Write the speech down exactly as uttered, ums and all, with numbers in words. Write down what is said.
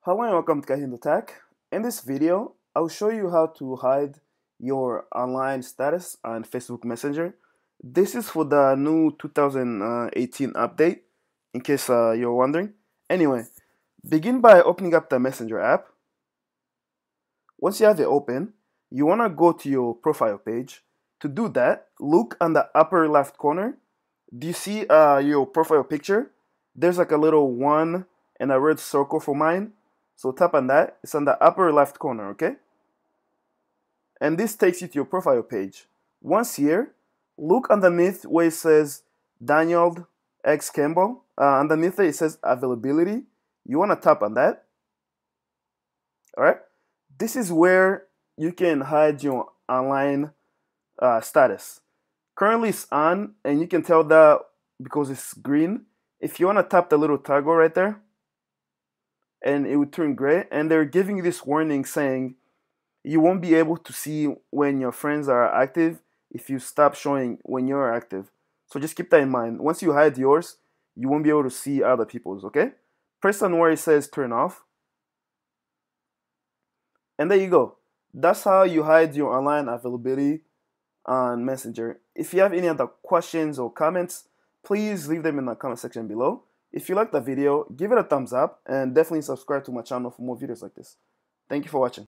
Hello and welcome to KahindoTech. In this video, I'll show you how to hide your online status on Facebook Messenger. This is for the new two thousand eighteen update, in case uh, you're wondering. Anyway, begin by opening up the Messenger app. Once you have it open, you want to go to your profile page. To do that, look on the upper left corner. Do you see uh, your profile picture? There's like a little one and a red circle for mine. So tap on that. It's on the upper left corner, okay? And this takes you to your profile page. Once here, look underneath where it says Daniel X Campbell. Uh, underneath it, it says availability. You want to tap on that. All right? This is where you can hide your online uh, status. Currently, it's on, and you can tell that because it's green. If you want to tap the little toggle right there, and it would turn gray, and they're giving you this warning saying you won't be able to see when your friends are active if you stop showing when you're active. So just keep that in mind. Once you hide yours, you won't be able to see other people's, okay? Press on where it says turn off. And there you go. That's how you hide your online availability on Messenger. If you have any other questions or comments, please leave them in the comment section below. If you liked the video, give it a thumbs up and definitely subscribe to my channel for more videos like this. Thank you for watching.